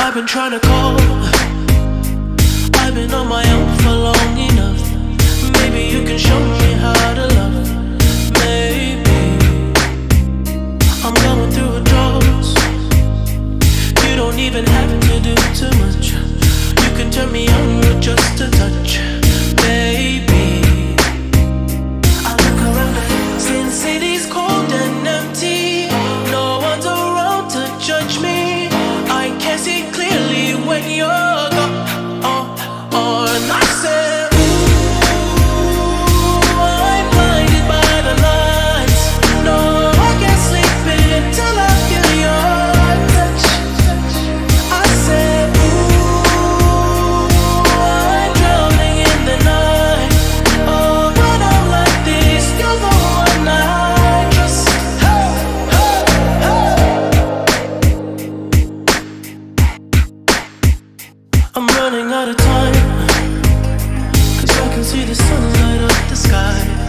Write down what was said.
I've been trying to call, I've been on my own for long enough. Maybe you can show me how to love. Maybe I'm going through a drought. You don't even have to do too much. You can turn me on with just a touch. Baby, I look around the Sin City's cold and empty. No one's around to judge me. I can't see clearly when you're gone. And I said, ooh, I'm blinded by the lights. No, I can't sleep until I feel your touch. I said, ooh, I'm drowning in the night. Oh, when I'm like this, you're the one I trust. I'm running out of time, 'cause I can see the sun light up the sky.